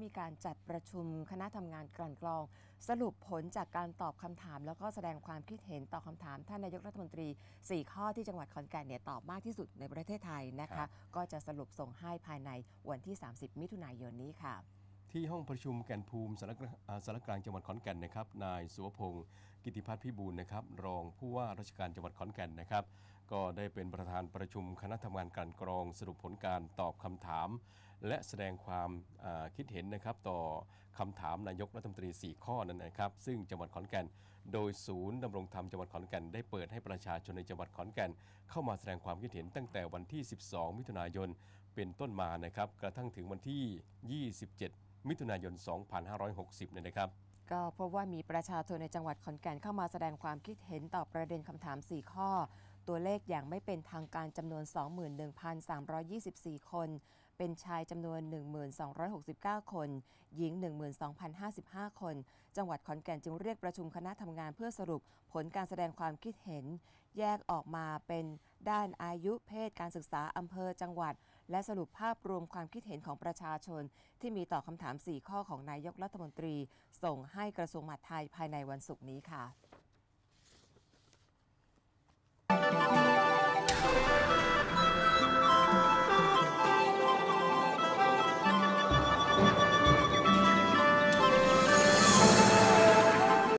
มีการจัดประชุมคณะทำงานกลั่นกรองสรุปผลจากการตอบคำถามแล้วก็แสดงความคิดเห็นต่อคำถามท่านนายกรัฐมนตรี4ข้อที่จังหวัดขอนแก่นเนี่ยตอบมากที่สุดในประเทศไทยนะคะก็จะสรุปส่งให้ภายในวันที่30มิถุนายนนี้ค่ะที่ห้องประชุมแก่นภูมิสารกลางจังหวัดขอนแก่นนะครับนายสุวพงศ์กิติพัฒน์พิบูลนะครับรองผู้ว่าราชการจังหวัดขอนแก่นนะครับก็ได้เป็นประธานประชุมคณะทำงานกลั่นกรองสรุปผลการตอบคำถามและแสดงความคิดเห็นนะครับต่อคำถามนายกรัฐมนตรี4ข้อนั้นนะครับซึ่งจังหวัดขอนแก่นโดยศูนย์ดำรงธรรมจังหวัดขอนแก่นได้เปิดให้ประชาชนในจังหวัดขอนแก่นเข้ามาแสดงความคิดเห็นตั้งแต่วันที่12มิถุนายนเป็นต้นมานะครับกระทั่งถึงวันที่27มิถุนายน 2560 เนี่ยนะครับก็พบว่ามีประชาชนในจังหวัดขอนแก่นเข้ามาแสดงความคิดเห็นต่อประเด็นคำถาม4ข้อตัวเลขอย่างไม่เป็นทางการจำนวน 21,324 คนเป็นชายจำนวน 1,269 คนหญิง 12,055 คนจังหวัดขอนแก่นจึงเรียกประชุมคณะทำงานเพื่อสรุปผลการแสดงความคิดเห็นแยกออกมาเป็นด้านอายุเพศการศึกษาอำเภอจังหวัดและสรุปภาพรวมความคิดเห็นของประชาชนที่มีต่อคำถาม4ข้อของนายกรัฐมนตรีส่งให้กระทรวงมหาดไทยภายในวันศุกร์นี้ค่ะ